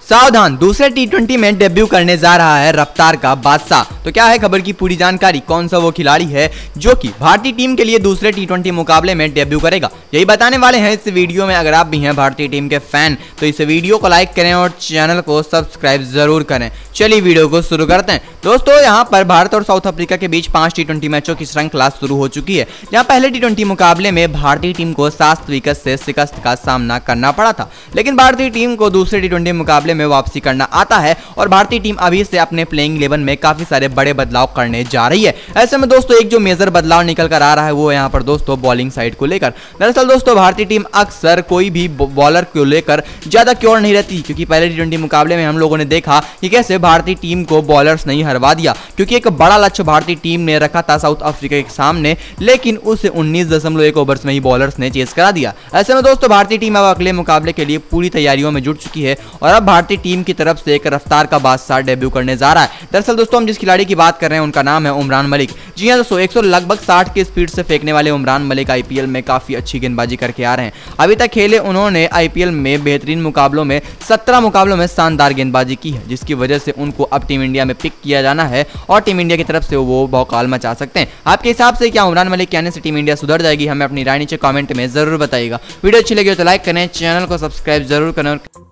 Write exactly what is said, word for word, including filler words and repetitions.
सावधान, दूसरे T twenty में डेब्यू करने जा रहा है रफ्तार का बादशाह। तो क्या है खबर की पूरी जानकारी, कौन सा वो खिलाड़ी है जो कि भारतीय टीम के लिए दूसरे टी ट्वेंटी मुकाबले में डेब्यू करेगा, यही बताने वाले हैं इस वीडियो में। अगर आप भी हैं भारतीय टीम के फैन तो इस वीडियो को लाइक करें और चैनल को सब्सक्राइब जरूर करें। चलिए वीडियो को शुरू करते हैं। दोस्तों, यहाँ पर भारत और साउथ अफ्रीका के बीच पांच टी ट्वेंटी मैचों की श्रृंखला शुरू हो चुकी है। यहाँ पहले टी ट्वेंटी मुकाबले में भारतीय टीम को सात विकेट से शिकस्त का सामना करना पड़ा था, लेकिन भारतीय टीम को दूसरे टी ट्वेंटी मुकाबले में वापसी करना आता है और भारतीय टीम अभी से अपने प्लेइंग इलेवन में काफी सारे बड़े बदलाव करने जा रही है। ऐसे में दोस्तों एक जो मेजर बदलाव निकल कर आ रहा है वो यहाँ पर दोस्तों बॉलिंग साइड को लेकर। दरअसल दोस्तों भारतीय टीम अक्सर कोई भी बॉलर को लेकर ज्यादा क्योर नहीं रहती, क्योंकि पहले टी ट्वेंटी मुकाबले में हम लोगों ने देखा कि कैसे भारतीय टीम को बॉलर्स नहीं हरवा दिया, क्योंकि एक बड़ा लक्ष्य भारतीय टीम ने रखा था साउथ अफ्रीका के सामने, लेकिन उसे उन्नीस दशमलव एक ओवर्स में ही बॉलर्स ने चेस करा दिया। ऐसे में दोस्तों भारतीय टीम अब अगले मुकाबले के लिए पूरी तैयारियों में जुट चुकी है और अब भारतीय टीम की तरफ से एक रफ्तार का बादशाह डेब्यू करने जा रहा है। दरअसल दोस्तों हम जिस खिलाड़ी की बात कर रहे हैं उनका नाम है उमरान मलिक। जी हां दोस्तों, एक सौ लगभग साठ की स्पीड से फेंकने वाले उमरान मलिक आईपीएल में काफी अच्छी गेंदबाजी करके आ रहे हैं। अभी तक खेले उन्होंने आईपीएल में बेहतरीन मुकाबलों में सत्रह मुकाबलों में शानदार गेंदबाजी की है, जिसकी वजह से उनको अब टीम इंडिया में पिक किया जाना है और टीम इंडिया की तरफ से वो भौकाल मचा सकते हैं। आपके हिसाब से क्या उमरान मलिक के आने से टीम इंडिया सुधर जाएगी? हमें अपनी राय नीचे कमेंट में जरूर बताइएगा। वीडियो अच्छी लगी हो तो लाइक करें, चैनल को सब्सक्राइब जरूर करें।